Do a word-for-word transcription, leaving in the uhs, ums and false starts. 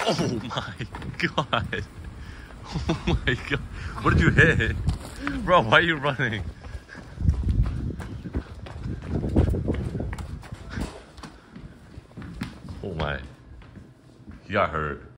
Oh my god. Oh my god. What did you hit? Bro, why are you running? Oh my. He got hurt.